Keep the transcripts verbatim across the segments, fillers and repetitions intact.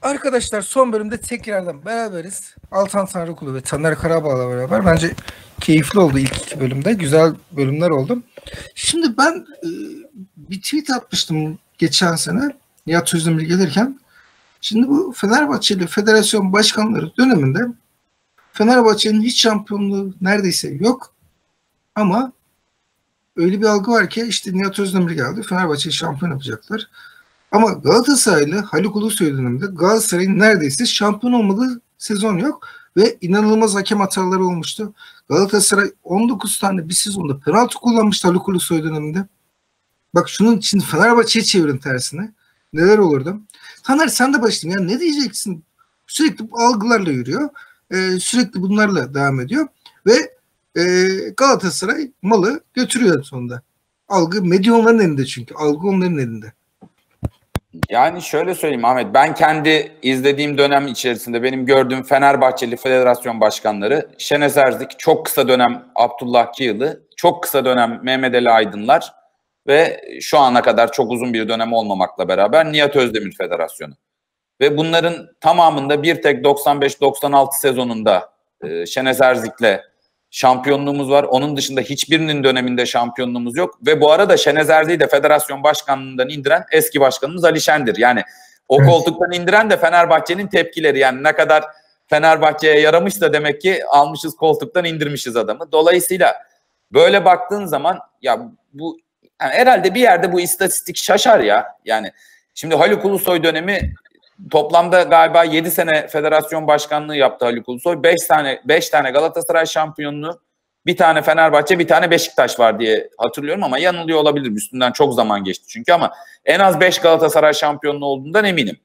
Arkadaşlar son bölümde tekrardan beraberiz. Altan Tanrıkulu ve Taner Karabağ'la beraber. Bence keyifli oldu ilk iki bölümde. Güzel bölümler oldu. Şimdi ben e, bir tweet atmıştım geçen sene Nihat Özdemir gelirken. Şimdi bu Fenerbahçeli Federasyon Başkanları döneminde Fenerbahçe'nin hiç şampiyonluğu neredeyse yok. Ama öyle bir algı var ki işte Nihat Özdemir geldi. Fenerbahçe'yi şampiyon yapacaklar. Ama Galatasaraylı Haluk Ulusoy döneminde Galatasaray'ın neredeyse şampiyon olmadığı sezon yok ve inanılmaz hakem hataları olmuştu. Galatasaray on dokuz tane bir sezonda penaltı kullanmıştı Haluk Ulusoy döneminde. Bak şunun için Fenerbahçe'ye çevirin tersine. Neler olurdu? Taner sen de başlayayım. Yani ne diyeceksin? Sürekli bu algılarla yürüyor. Ee, sürekli bunlarla devam ediyor. Ve e, Galatasaray malı götürüyor sonunda. Algı medya onların elinde çünkü. Algı onların elinde. Yani şöyle söyleyeyim Ahmet, ben kendi izlediğim dönem içerisinde benim gördüğüm Fenerbahçeli federasyon başkanları Şenes Erzik, çok kısa dönem Abdullah Kiyılı, çok kısa dönem Mehmet Ali Aydınlar ve şu ana kadar çok uzun bir dönem olmamakla beraber Nihat Özdemir Federasyonu. Ve bunların tamamında bir tek doksan beş doksan altı sezonunda e, Şenes Erzik'le şampiyonluğumuz var. Onun dışında hiçbirinin döneminde şampiyonluğumuz yok. Ve bu arada Şenes Erzik'i de federasyon başkanlığından indiren eski başkanımız Ali Şen'dir. Yani o evet. koltuktan indiren de Fenerbahçe'nin tepkileri. Yani ne kadar Fenerbahçe'ye yaramışsa demek ki almışız koltuktan indirmişiz adamı. Dolayısıyla böyle baktığın zaman ya bu yani herhalde bir yerde bu istatistik şaşar ya. Yani şimdi Haluk Ulusoy dönemi toplamda galiba yedi sene federasyon başkanlığı yaptı Haluk Ulusoy. beş tane beş tane Galatasaray şampiyonluğu, bir tane Fenerbahçe, bir tane Beşiktaş var diye hatırlıyorum ama yanılıyor olabilirim. Üstünden çok zaman geçti çünkü ama en az beş Galatasaray şampiyonluğu olduğundan eminim.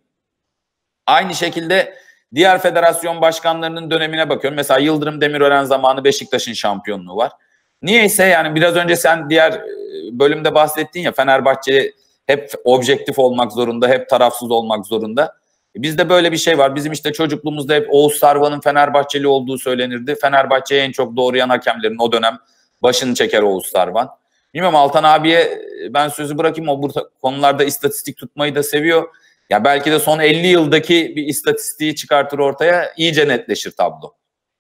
Aynı şekilde diğer federasyon başkanlarının dönemine bakıyorum. Mesela Yıldırım Demirören zamanı Beşiktaş'ın şampiyonluğu var. Niyeyse yani biraz önce sen diğer bölümde bahsettin ya, Fenerbahçe hep objektif olmak zorunda, hep tarafsız olmak zorunda. Bizde böyle bir şey var. Bizim işte çocukluğumuzda hep Oğuz Sarvan'ın Fenerbahçeli olduğu söylenirdi. Fenerbahçe'ye en çok doğrayan hakemlerin o dönem başını çeker Oğuz Sarvan. Bilmiyorum, Altan abiye ben sözü bırakayım. O bu konularda istatistik tutmayı da seviyor. Ya belki de son elli yıldaki bir istatistiği çıkartır ortaya, iyice netleşir tablo.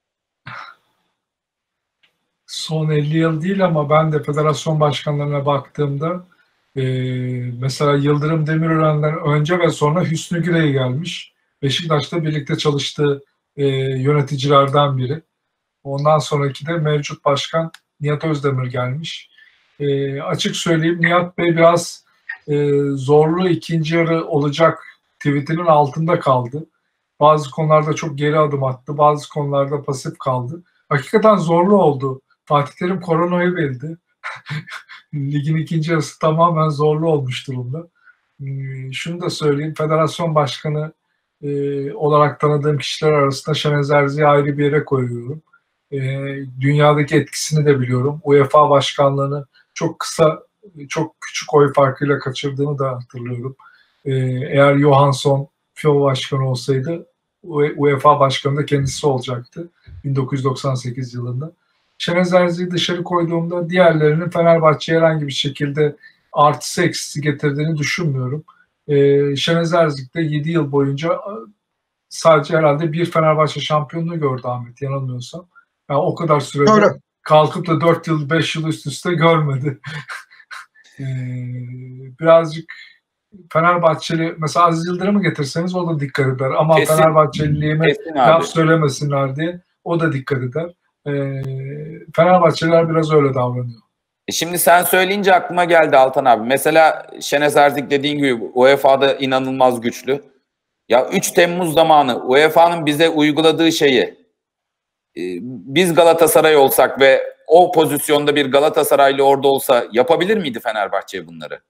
Son elli yıl değil ama ben de federasyon başkanlarına baktığımda Ee, mesela Yıldırım Demirören'den önce ve sonra Hüsnü Gürey gelmiş. Beşiktaş'ta birlikte çalıştığı e, yöneticilerden biri. Ondan sonraki de mevcut başkan Nihat Özdemir gelmiş. E, açık söyleyeyim, Nihat Bey biraz e, zorlu ikinci yarı olacak tweetinin altında kaldı. Bazı konularda çok geri adım attı, bazı konularda pasif kaldı. Hakikaten zorlu oldu. Fatih Terim koronayı verdi. Ligin ikinci yarısı tamamen zorlu olmuş durumda. Şunu da söyleyeyim, federasyon başkanı e, olarak tanıdığım kişiler arasında Şenes Erzik'i ayrı bir yere koyuyorum. E, dünyadaki etkisini de biliyorum. UEFA başkanlığını çok kısa, çok küçük oy farkıyla kaçırdığını da hatırlıyorum. E, eğer Johansson FIFA başkanı olsaydı UEFA başkanı da kendisi olacaktı bin dokuz yüz doksan sekiz yılında. Şenes Erzik'i dışarı koyduğumda diğerlerinin Fenerbahçe'ye herhangi bir şekilde artısı eksisi getirdiğini düşünmüyorum. Ee, Şenes Erzik de yedi yıl boyunca sadece herhalde bir Fenerbahçe şampiyonluğu gördü Ahmet, yanılmıyorsam. Yani o kadar sürede Öyle. kalkıp da dört yıl beş yıl üst üste görmedi. ee, birazcık Fenerbahçeli, mesela Aziz Yıldırım'ı getirseniz o da dikkat eder. Ama kesin, Fenerbahçeliliğime laf söylemesinler diye o da dikkat eder. Ee, Fenerbahçeliler biraz öyle davranıyor. E şimdi sen söyleyince aklıma geldi Altan abi. Mesela Şenes Erzik dediğin gibi U E F A'da inanılmaz güçlü. Ya üç Temmuz zamanı U E F A'nın bize uyguladığı şeyi e, biz Galatasaray olsak ve o pozisyonda bir Galatasaraylı orada olsa yapabilir miydi Fenerbahçe bunları?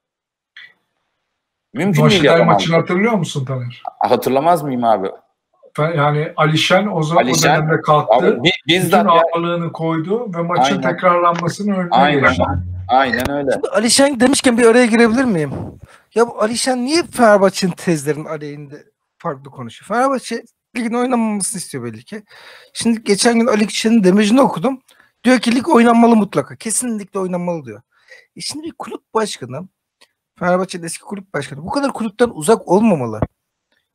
Mümkün değil. Noşiday maçını hatırlıyor musun Taner? Hatırlamaz mıyım abi? Yani Alişen o zaman o dönemde kalktı. Abi, bütün ağırlığını ya. koydu ve maçın Aynen. tekrarlanmasının önüne Aynen. geçti. Aynen öyle. Şimdi Alişen demişken bir araya girebilir miyim? Ya bu Alişen niye Fenerbahçe'nin tezlerinin aleyhinde farklı konuşuyor? Fenerbahçe ligin oynanmamasını istiyor belli ki. Şimdi geçen gün Ali Kişi'nin demecini okudum. Diyor ki lig oynanmalı mutlaka. Kesinlikle oynanmalı diyor. E şimdi bir kulüp başkanı, Fenerbahçe'nin eski kulüp başkanı bu kadar kulüpten uzak olmamalı.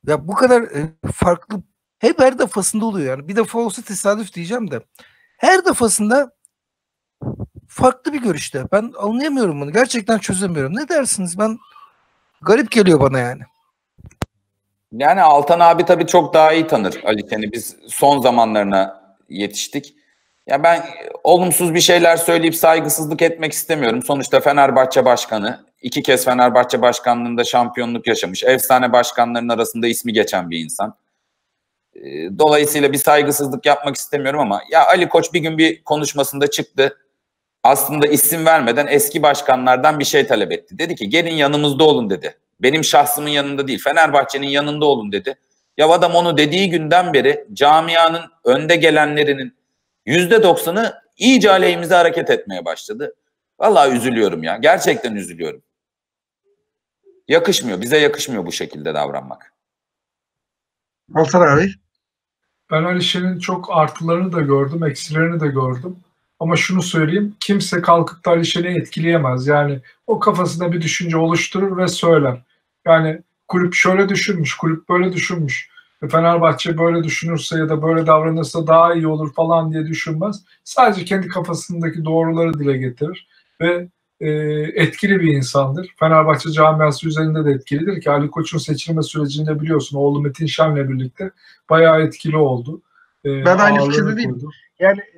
Ya bu kadar e, farklı hep her defasında oluyor yani. Bir defa olsa tesadüf diyeceğim de. Her defasında farklı bir görüşte. Ben anlayamıyorum bunu. Gerçekten çözemiyorum. Ne dersiniz? Ben garip geliyor bana yani. Yani Altan abi tabii çok daha iyi tanır Ali Şen'i. Biz son zamanlarına yetiştik. Ya ben olumsuz bir şeyler söyleyip saygısızlık etmek istemiyorum. Sonuçta Fenerbahçe Başkanı, iki kez Fenerbahçe Başkanlığında şampiyonluk yaşamış, efsane başkanların arasında ismi geçen bir insan. Dolayısıyla bir saygısızlık yapmak istemiyorum ama ya Ali Koç bir gün bir konuşmasında çıktı. Aslında isim vermeden eski başkanlardan bir şey talep etti. Dedi ki gelin yanımızda olun dedi. Benim şahsımın yanında değil, Fenerbahçe'nin yanında olun dedi. Ya adam onu dediği günden beri camianın önde gelenlerinin yüzde doksanı iyice aleyhimize hareket etmeye başladı. Vallahi üzülüyorum ya. Gerçekten üzülüyorum. Yakışmıyor. Bize yakışmıyor bu şekilde davranmak. Altan abi. Ben Alişen'in çok artılarını da gördüm, eksilerini de gördüm. Ama şunu söyleyeyim, kimse kalkıp da Alişen'i etkileyemez. Yani o kafasında bir düşünce oluşturur ve söyler. Yani kulüp şöyle düşünmüş, kulüp böyle düşünmüş. Fenerbahçe böyle düşünürse ya da böyle davranırsa daha iyi olur falan diye düşünmez. Sadece kendi kafasındaki doğruları dile getirir ve e, etkili bir insandır. Fenerbahçe camiası üzerinde de etkilidir ki Ali Koç'un seçilme sürecinde biliyorsun oğlu Metin Şen'le birlikte bayağı etkili oldu. E, Ben aynı fikirde değilim. Yani e,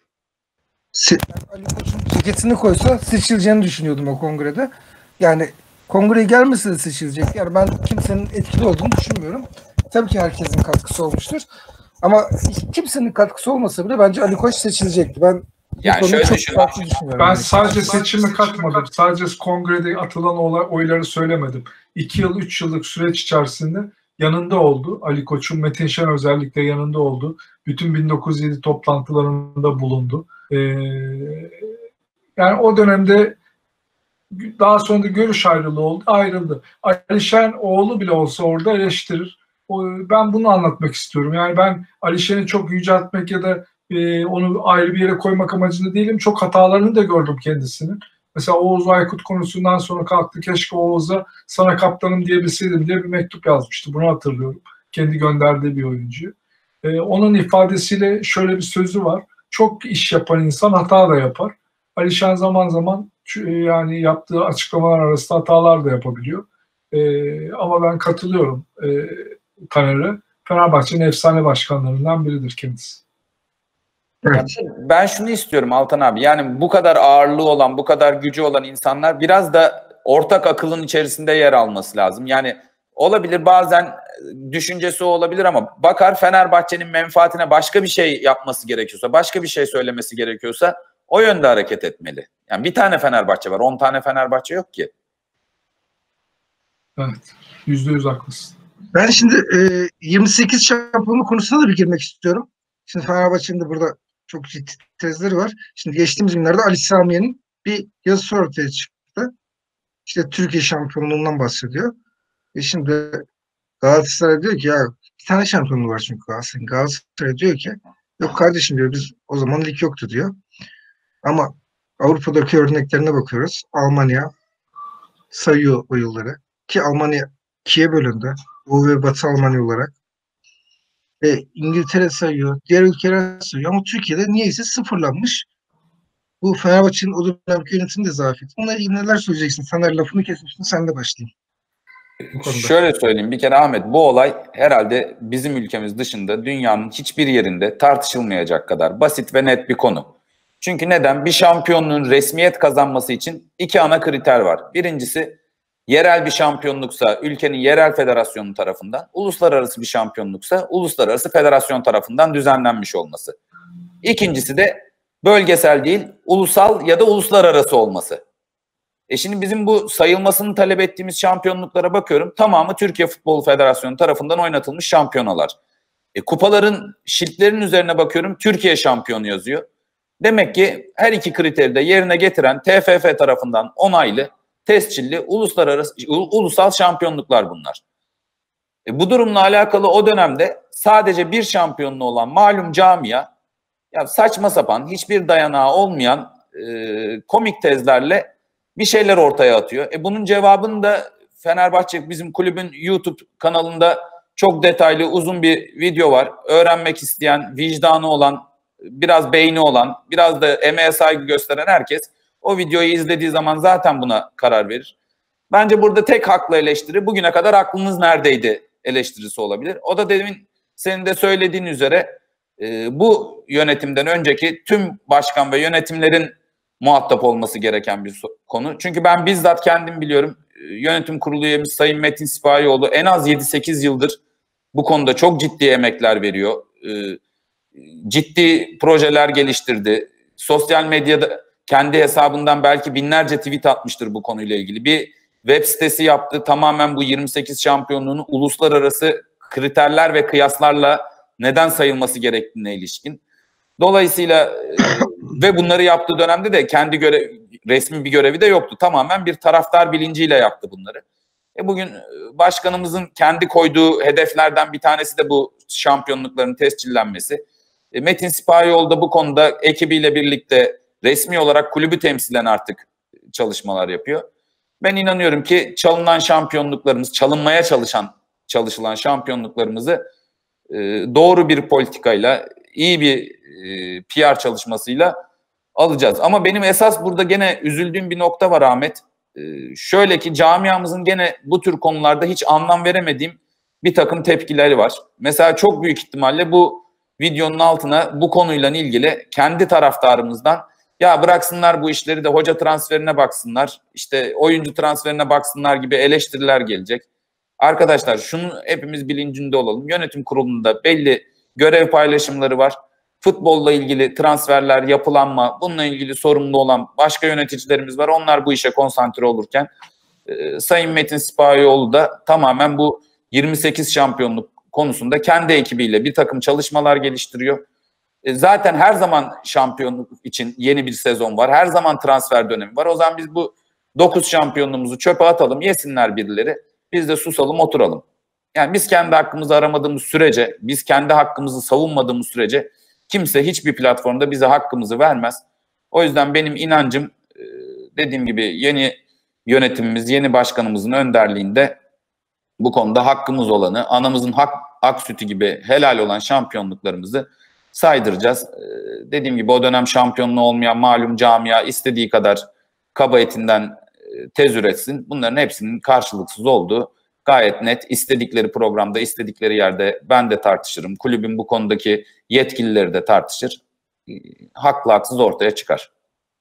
Ali Koç'un ceketini koysa seçileceğini düşünüyordum o kongrede. Yani kongreye gelmese de seçilecek. Yani ben kimsenin etkili olduğunu düşünmüyorum. Tabii ki herkesin katkısı olmuştur. Ama kimsenin katkısı olmasa bile bence Ali Koç seçilecekti. Ben yani şöyle çok düşün. farklı düşünüyorum. Ben yani. sadece seçimi katmadım. Sadece kongrede atılan olay, oyları söylemedim. İki yıl, üç yıllık süreç içerisinde yanında oldu. Ali Koç'un, Metin Şen özellikle yanında oldu. Bütün bin dokuz yüz yedi toplantılarında bulundu. Ee, yani o dönemde daha sonra da görüş ayrılığı oldu, ayrıldı. Alişen oğlu bile olsa orada eleştirir. O, ben bunu anlatmak istiyorum. Yani ben Alişen'i çok yüceltmek ya da e, onu ayrı bir yere koymak amacında değilim. Çok hatalarını da gördüm kendisinin. Mesela Oğuz Aykut konusundan sonra kalktı. Keşke Oğuz'a sana kaptanım diyebilseydim diye bir mektup yazmıştı. Bunu hatırlıyorum. Kendi gönderdiği bir oyuncu. E, onun ifadesiyle şöyle bir sözü var. Çok iş yapan insan hata da yapar. Alişen zaman zaman yani yaptığı açıklamalar arasında hatalar da yapabiliyor. Ee, ama ben katılıyorum e, Taner'e. Fenerbahçe'nin efsane başkanlarından biridir kendisi. Evet. Ben şunu istiyorum Altan abi. Yani bu kadar ağırlığı olan, bu kadar gücü olan insanlar biraz da ortak akılın içerisinde yer alması lazım. Yani olabilir bazen düşüncesi olabilir ama bakar Fenerbahçe'nin menfaatine başka bir şey yapması gerekiyorsa, başka bir şey söylemesi gerekiyorsa o yönde hareket etmeli. Yani bir tane Fenerbahçe var, on tane Fenerbahçe yok ki. Evet, yüzde yüz haklısın. Ben şimdi e, yirmi sekiz şampiyonluk konusuna da bir girmek istiyorum. Şimdi Fenerbahçe'nin de burada çok ciddi tezleri var. Şimdi geçtiğimiz günlerde Ali Samiye'nin bir yazısı ortaya çıktı. İşte Türkiye şampiyonluğundan bahsediyor. Ve şimdi Galatasaray diyor ki ya bir tane şampiyonluğu var çünkü Galatasaray'ın. Galatasaray diyor ki yok kardeşim diyor biz o zaman lig yoktu diyor. Ama Avrupa'daki örneklerine bakıyoruz. Almanya sayıyor o yılları. Ki Almanya ikiye bölündü. Doğu ve Batı Almanya olarak. Ve İngiltere sayıyor. Diğer ülkeler sayıyor. Ama Türkiye'de niyeyse sıfırlanmış. Bu Fenerbahçe'nin o dönemki yönetimi de zafiyet. Onunla ilgili neler söyleyeceksin? Sana lafını kesmiştin. Sen de başlayayım. Şöyle söyleyeyim bir kere Ahmet, bu olay herhalde bizim ülkemiz dışında dünyanın hiçbir yerinde tartışılmayacak kadar basit ve net bir konu. Çünkü neden? Bir şampiyonluğun resmiyet kazanması için iki ana kriter var. Birincisi yerel bir şampiyonluksa ülkenin yerel federasyonu tarafından, uluslararası bir şampiyonluksa uluslararası federasyon tarafından düzenlenmiş olması. İkincisi de bölgesel değil, ulusal ya da uluslararası olması. E şimdi bizim bu sayılmasını talep ettiğimiz şampiyonluklara bakıyorum. Tamamı Türkiye Futbol Federasyonu tarafından oynatılmış şampiyonalar. E, kupaların, şiltlerin üzerine bakıyorum. Türkiye şampiyonu yazıyor. Demek ki her iki kriteri de yerine getiren T F F tarafından onaylı, tescilli, uluslararası, ulusal şampiyonluklar bunlar. E, bu durumla alakalı o dönemde sadece bir şampiyonluğu olan malum camia, ya saçma sapan, hiçbir dayanağı olmayan e, komik tezlerle bir şeyler ortaya atıyor. E bunun cevabını da Fenerbahçe bizim kulübün YouTube kanalında çok detaylı uzun bir video var. Öğrenmek isteyen, vicdanı olan, biraz beyni olan, biraz da emeğe saygı gösteren herkes o videoyu izlediği zaman zaten buna karar verir. Bence burada tek haklı eleştiri bugüne kadar aklınız neredeydi eleştirisi olabilir. O da demin senin de söylediğin üzere e, bu yönetimden önceki tüm başkan ve yönetimlerin muhatap olması gereken bir konu. Çünkü ben bizzat kendim biliyorum. Yönetim kurulu üyemiz Sayın Metin Sipahioğlu en az yedi sekiz yıldır bu konuda çok ciddi emekler veriyor. E, ciddi projeler geliştirdi. Sosyal medyada kendi hesabından belki binlerce tweet atmıştır bu konuyla ilgili. Bir web sitesi yaptı. Tamamen bu yirmi sekiz şampiyonluğunu uluslararası kriterler ve kıyaslarla neden sayılması gerektiğine ilişkin. Dolayısıyla e, ve bunları yaptığı dönemde de kendi görev, resmi bir görevi de yoktu. Tamamen bir taraftar bilinciyle yaptı bunları. E bugün başkanımızın kendi koyduğu hedeflerden bir tanesi de bu şampiyonlukların tescillenmesi. E, Metin Sipahioğlu da bu konuda ekibiyle birlikte resmi olarak kulübü temsilen artık çalışmalar yapıyor. Ben inanıyorum ki çalınan şampiyonluklarımız, çalınmaya çalışan, çalışılan şampiyonluklarımızı e, doğru bir politikayla, iyi bir e, P R çalışmasıyla alacağız. Ama benim esas burada gene üzüldüğüm bir nokta var Ahmet. E, şöyle ki camiamızın gene bu tür konularda hiç anlam veremediğim bir takım tepkileri var. Mesela çok büyük ihtimalle bu videonun altına bu konuyla ilgili kendi taraftarımızdan ya bıraksınlar bu işleri de hoca transferine baksınlar, işte oyuncu transferine baksınlar gibi eleştiriler gelecek. Arkadaşlar şunu hepimiz bilincinde olalım. Yönetim kurulunda belli görev paylaşımları var. Futbolla ilgili transferler, yapılanma, bununla ilgili sorumlu olan başka yöneticilerimiz var. Onlar bu işe konsantre olurken e, Sayın Metin Sipahioğlu da tamamen bu yirmi sekiz şampiyonluk konusunda kendi ekibiyle bir takım çalışmalar geliştiriyor. E, zaten her zaman şampiyonluk için yeni bir sezon var. Her zaman transfer dönemi var. O zaman biz bu dokuz şampiyonluğumuzu çöpe atalım, yesinler birileri. Biz de susalım, oturalım. Yani biz kendi hakkımızı aramadığımız sürece, biz kendi hakkımızı savunmadığımız sürece kimse hiçbir platformda bize hakkımızı vermez. O yüzden benim inancım dediğim gibi yeni yönetimimiz, yeni başkanımızın önderliğinde bu konuda hakkımız olanı, anamızın hak, ak sütü gibi helal olan şampiyonluklarımızı saydıracağız. Dediğim gibi o dönem şampiyonluğu olmayan malum camia istediği kadar kaba etinden tez üretsin. Bunların hepsinin karşılıksız olduğu gayet net. İstedikleri programda, istedikleri yerde ben de tartışırım. Kulübün bu konudaki yetkilileri de tartışır. Haklı haksız ortaya çıkar.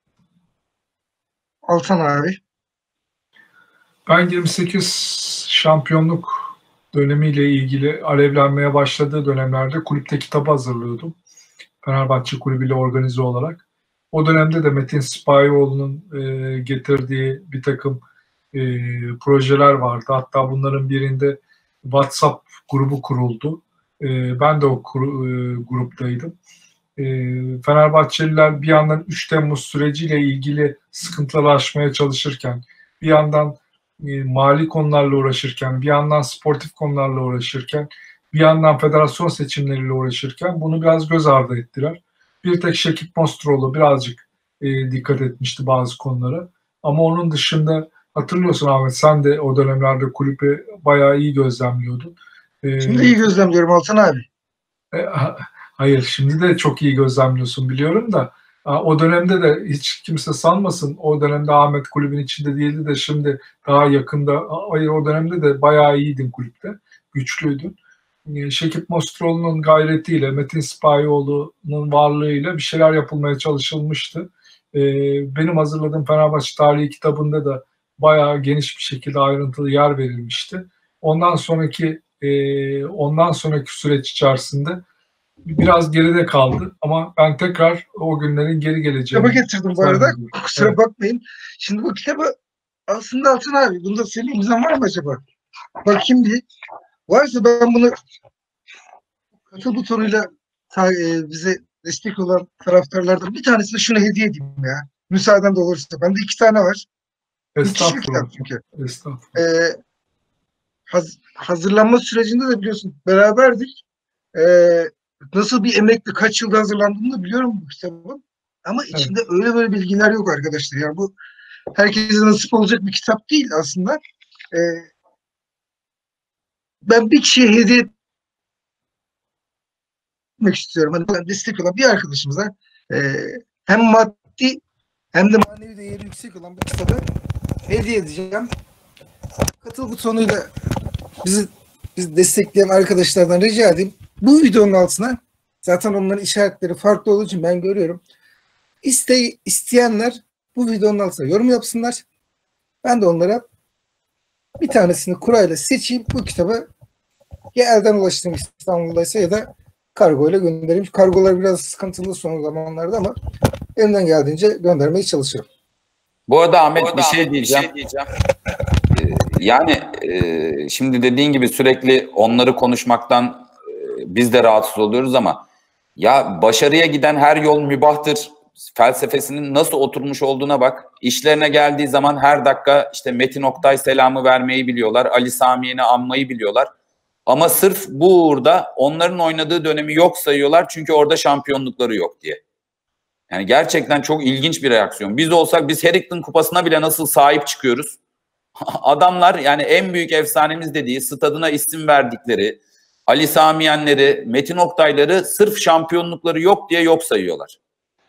Altan abi. Ben yirmi sekiz şampiyonluk dönemiyle ilgili alevlenmeye başladığı dönemlerde kulüpte kitap hazırlıyordum. Fenerbahçe Kulübü ile organize olarak. O dönemde de Metin Sipahioğlu'nun e, getirdiği bir takım e, projeler vardı. Hatta bunların birinde WhatsApp grubu kuruldu. E, ben de o kuru, e, gruptaydım. E, Fenerbahçeliler bir yandan üç Temmuz süreciyle ilgili sıkıntıları aşmaya çalışırken, bir yandan e, mali konularla uğraşırken, bir yandan sportif konularla uğraşırken, bir yandan federasyon seçimleriyle uğraşırken bunu biraz göz ardı ettiler. Bir tek Şekip Mostroğlu birazcık e, dikkat etmişti bazı konulara. Ama onun dışında hatırlıyorsun Ahmet, sen de o dönemlerde kulübü bayağı iyi gözlemliyordun. E, Şimdi iyi gözlemliyorum Altan abi. E, hayır, şimdi de çok iyi gözlemliyorsun biliyorum da o dönemde de hiç kimse sanmasın, o dönemde Ahmet kulübün içinde değildi de şimdi daha yakında, hayır o dönemde de bayağı iyiydin kulüpte, güçlüydün. Şekip Mostroğlu'nun gayretiyle, Metin Sipahioğlu'nun varlığıyla bir şeyler yapılmaya çalışılmıştı. Ee, benim hazırladığım Fenerbahçe Tarihi kitabında da bayağı geniş bir şekilde ayrıntılı yer verilmişti. Ondan sonraki e, ondan sonraki süreç içerisinde biraz geride kaldı ama ben tekrar o günlerin geri geleceğini... Kitaba getirdim bu arada. Kusura evet. bakmayın. Şimdi bu kitabı aslında Altan abi, bunda senin imzan var mı acaba? Bakayım bir. Varsa ben bunu katıl butonuyla ta, e, bize destek olan taraftarlardan bir tanesine şunu hediye edeyim ya. Müsaaden de olursa. Bende iki tane var. Estağfurullah. Çünkü. Estağfurullah. Ee, haz, hazırlanma sürecinde de biliyorsun beraberdik. Ee, nasıl bir emekle kaç yılda hazırlandığını da biliyorum bu kitabın. Ama içinde evet. öyle böyle bilgiler yok arkadaşlar. Yani bu herkese nasip olacak bir kitap değil aslında. Ee, ben bir kişiye hediye etmek istiyorum. Hani bana destek olan bir arkadaşımıza e, hem maddi hem de manevi değeri yüksek olan bir kitabı hediye edeceğim. Katıl butonuyla bizi bizi destekleyen arkadaşlardan rica edeyim. Bu videonun altına zaten onların işaretleri farklı olduğu için ben görüyorum. İste, isteyenler bu videonun altına yorum yapsınlar. Ben de onlara bir tanesini kurayla seçeyim. Bu kitabı ya elden ulaştırayım İstanbul'daysa ya da kargoyla göndereyim. Kargolar biraz sıkıntılı son zamanlarda ama elimden geldiğince göndermeye çalışırım. Bu arada Ahmet, Bu arada şey bir, şey Ahmet diyeceğim. bir şey diyeceğim. Ee, yani e, şimdi dediğin gibi sürekli onları konuşmaktan e, biz de rahatsız oluyoruz ama ya başarıya giden her yol mübahtır felsefesinin nasıl oturmuş olduğuna bak. İşlerine geldiği zaman her dakika işte Metin Oktay selamı vermeyi biliyorlar. Ali Sami Yen'i anmayı biliyorlar. Ama sırf bu uğurda onların oynadığı dönemi yok sayıyorlar çünkü orada şampiyonlukları yok diye. Yani gerçekten çok ilginç bir reaksiyon. Biz olsak biz Harrington Kupası'na bile nasıl sahip çıkıyoruz? Adamlar yani en büyük efsanemiz dediği, stadına isim verdikleri, Ali Sami Yen'leri, Metin Oktay'ları sırf şampiyonlukları yok diye yok sayıyorlar.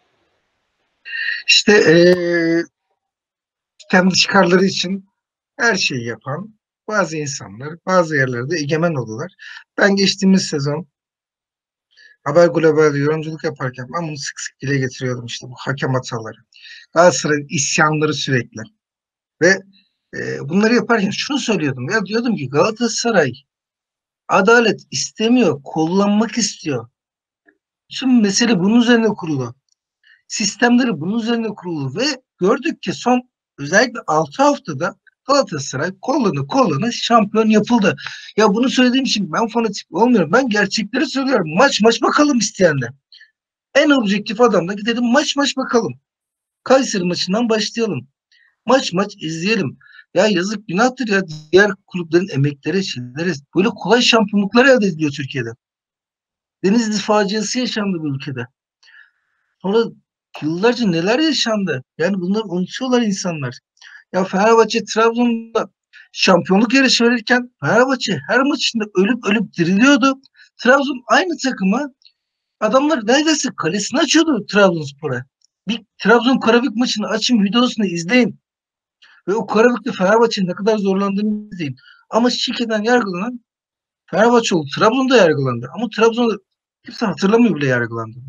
İşte ee, kendi çıkarları için her şeyi yapan bazı insanlar bazı yerlerde egemen oldular. Ben geçtiğimiz sezon Haber Global'de yorumculuk yaparken ben bunu sık sık dile getiriyordum, işte bu hakem hataları. Galatasaray'ın isyanları sürekli. Ve e, bunları yaparken şunu söylüyordum. Ya diyordum ki Galatasaray adalet istemiyor, kullanmak istiyor. Tüm mesele bunun üzerine kurulu. Sistemleri bunun üzerine kurulu ve gördük ki son özellikle altı haftada Galatasaray kolunu kolunu şampiyon yapıldı. Ya bunu söylediğim için ben fanatik olmuyorum. Ben gerçekleri söylüyorum. Maç maç bakalım isteyenler. En objektif adamla gidelim maç maç bakalım. Kayseri maçından başlayalım. Maç maç izleyelim. Ya yazık günahtır ya, diğer kulüplerin emekleri, şeyleri. Böyle kolay şampiyonluklar elde ediliyor Türkiye'de. Denizli faciası yaşandı bu ülkede. Sonra yıllarca neler yaşandı? Yani bunları unutuyorlar insanlar. Ya Fenerbahçe Trabzon'da şampiyonluk yarışı verirken Fenerbahçe her maçında ölüp ölüp diriliyordu. Trabzon aynı takıma adamlar neredeyse kalesini açıyordu Trabzonspor'a. Bir Trabzon Karabük maçını açın, videosunu izleyin. Ve o Karabük'te Fenerbahçe'nin ne kadar zorlandığını izleyin. Ama şikeden yargılanan Fenerbahçe oldu. Trabzon'da yargılandı. Ama Trabzon'da kimse hatırlamıyor bile yargılandığını.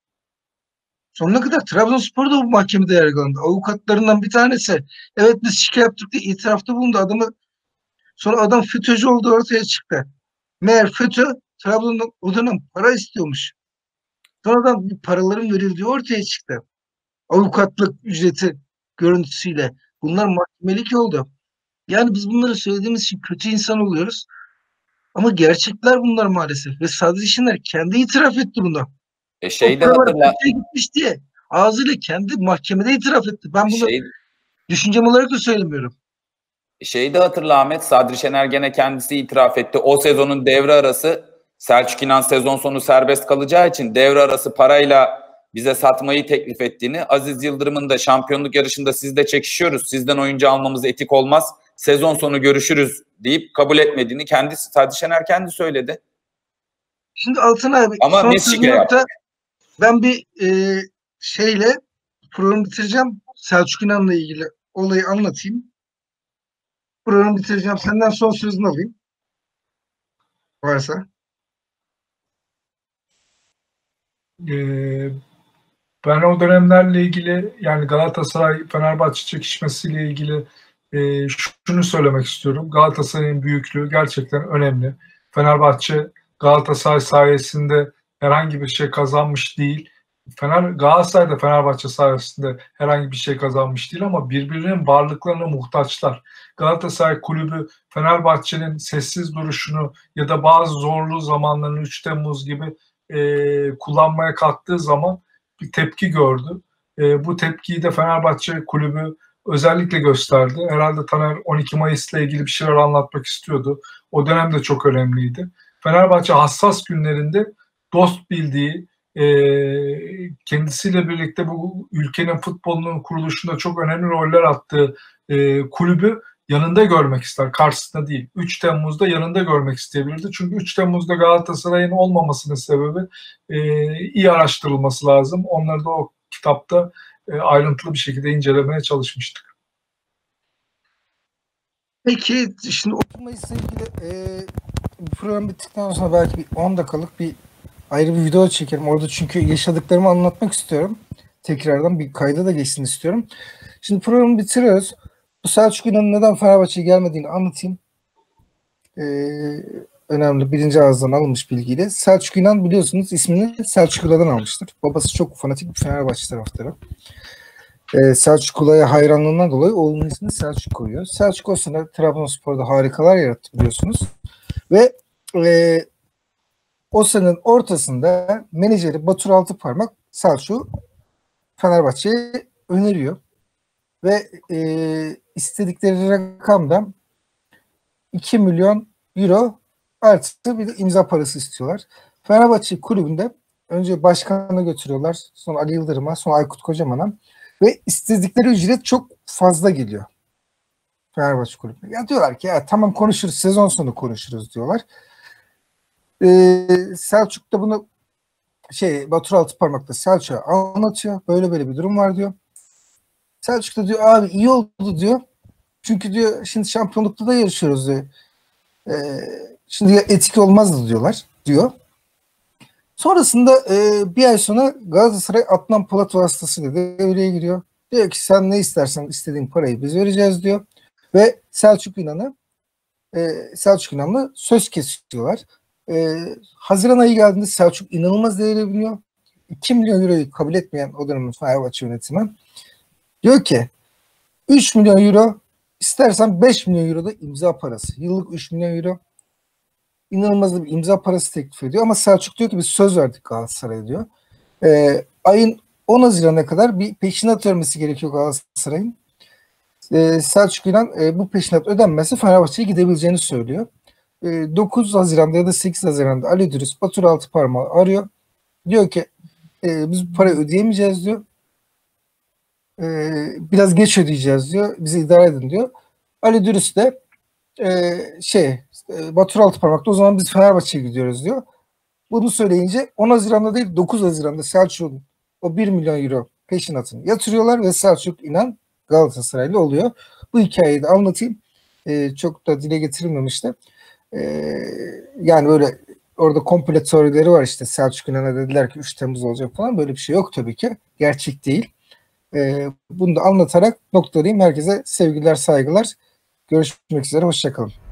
Sonuna kadar Trabzonspor da bu mahkemede yargılandı. Avukatlarından bir tanesi evet biz şikayet yaptık diye itirafta bulundu adamı. Sonra adam FETÖ'cü olduğu ortaya çıktı. Meğer FETÖ Trabzon'dan o dönem para istiyormuş. Sonradan bu paraların verildiği ortaya çıktı. Avukatlık ücreti görüntüsüyle. Bunlar mahkemelik oldu. Yani biz bunları söylediğimiz için kötü insan oluyoruz. Ama gerçekler bunlar maalesef. Ve Sadri Şener kendi itiraf etti bunda. E şeyde hatırla. Gitmiş diye ağzıyla kendi mahkemede itiraf etti. Ben bunu şey, düşüncem olarak da söylemiyorum. Şeyde hatırla Ahmet, Sadri Şener gene kendisi itiraf etti. O sezonun devre arası Selçuk İnan sezon sonu serbest kalacağı için devre arası parayla bize satmayı teklif ettiğini, Aziz Yıldırım'ın da şampiyonluk yarışında sizle çekişiyoruz, sizden oyuncu almamız etik olmaz, sezon sonu görüşürüz deyip kabul etmediğini kendisi, Sadri Şener kendi söyledi. Şimdi Altın abi ama biz şike yaptık. Ben bir e, şeyle programı bitireceğim. Selçuk İnan'la ilgili olayı anlatayım. Programı bitireceğim. Senden son sözünü alayım. Varsa. Ee, ben o dönemlerle ilgili yani Galatasaray Fenerbahçe çekişmesiyle ilgili e, şunu söylemek istiyorum. Galatasaray'ın büyüklüğü gerçekten önemli. Fenerbahçe Galatasaray sayesinde herhangi bir şey kazanmış değil. Fener, Galatasaray da Fenerbahçe sayesinde herhangi bir şey kazanmış değil ama birbirinin varlıklarına muhtaçlar. Galatasaray kulübü Fenerbahçe'nin sessiz duruşunu ya da bazı zorlu zamanlarını üç Temmuz gibi e, kullanmaya kalktığı zaman bir tepki gördü. E, bu tepkiyi de Fenerbahçe kulübü özellikle gösterdi. Herhalde Taner on iki Mayıs'la ilgili bir şeyler anlatmak istiyordu. O dönem de çok önemliydi. Fenerbahçe hassas günlerinde dost bildiği, e, kendisiyle birlikte bu ülkenin futbolunun kuruluşunda çok önemli roller attığı e, kulübü yanında görmek ister, karşısında değil. üç Temmuz'da yanında görmek isteyebilirdi. Çünkü üç Temmuz'da Galatasaray'ın olmamasının sebebi e, iyi araştırılması lazım. Onları da o kitapta e, ayrıntılı bir şekilde incelemeye çalışmıştık. Peki şimdi otuz Mayıs'la ilgili e, bu program bittikten sonra belki bir on dakikalık bir ayrı bir video çekerim. Orada çünkü yaşadıklarımı anlatmak istiyorum. Tekrardan bir kayda da geçsin istiyorum. Şimdi programı bitiriyoruz. Bu Selçuk İnan'ın neden Fenerbahçe'ye gelmediğini anlatayım. Ee, önemli birinci ağızdan alınmış bilgiyle. Selçuk İnan biliyorsunuz ismini Selçuk Ula'dan almıştır. Babası çok fanatik bir Fenerbahçe taraftarı. Ee, Selçuk Ula'ya hayranlığından dolayı oğlunun ismini Selçuk koyuyor. Selçuk o sene Trabzonspor'da harikalar yarattı biliyorsunuz. Ve e, o senenin ortasında menajeri Batur Altıparmak Selçuk'u Fenerbahçe'ye öneriyor. Ve e, istedikleri rakamdan iki milyon euro artı bir de imza parası istiyorlar. Fenerbahçe kulübünde önce başkanı götürüyorlar. Sonra Ali Yıldırım'a, sonra Aykut Kocaman'a ve istedikleri ücret çok fazla geliyor Fenerbahçe kulübüne. Ya diyorlar ki ya tamam konuşuruz, sezon sonu konuşuruz diyorlar. Ee, Selçuk da bunu şey Batur Altıparmak'ta Selçuk'a anlatıyor. Böyle böyle bir durum var diyor. Selçuk da diyor abi iyi oldu diyor. Çünkü diyor şimdi şampiyonlukta da yarışıyoruz diyor. Ee, şimdi etik olmazdı diyorlar diyor. Sonrasında e, bir ay sonra Galatasaray Adnan Polat vasıtasıyla devreye giriyor. Diyor ki sen ne istersen istediğin parayı biz vereceğiz diyor. Ve Selçuk İnan'ı e, Selçuk İnan'la söz kesiyorlar. E, Haziran ayı geldiğinde Selçuk inanılmaz değere biniyor. iki milyon euroyu kabul etmeyen o dönemin Fenerbahçe yönetimi diyor ki üç milyon euro istersen beş milyon euro da imza parası. Yıllık üç milyon euro. İnanılmaz bir imza parası teklif ediyor. Ama Selçuk diyor ki biz söz verdik Galatasaray'a diyor. Ee, ayın on Haziran'a kadar bir peşinat vermesi gerekiyor Galatasaray'ın. Ee, Selçuk İnan e, bu peşinat ödenmezse Fenerbahçe'ye gidebileceğini söylüyor. E, dokuz Haziran'da ya da sekiz Haziran'da Ali Dürüst Batur Altıparmak'ı arıyor. Diyor ki e, biz bu parayı ödeyemeyeceğiz diyor. E, biraz geç ödeyeceğiz diyor. Bizi idare edin diyor. Ali Dürüst de e, şey e, Batur Altıparmak'ta o zaman biz Fenerbahçe'ye gidiyoruz diyor. Bunu söyleyince on Haziran'da değil dokuz Haziran'da Selçuk'un o bir milyon euro peşinatını yatırıyorlar ve Selçuk İnan Galatasaraylı oluyor. Bu hikayeyi de anlatayım. E, çok da dile getirilmemişti. E, yani böyle orada komple teorileri var işte Selçuk İnan'a dediler ki üç Temmuz olacak falan böyle bir şey yok tabii ki. Gerçek değil. E, bunu da anlatarak noktalayayım. Herkese sevgiler, saygılar. Görüşmek üzere. Hoşçakalın.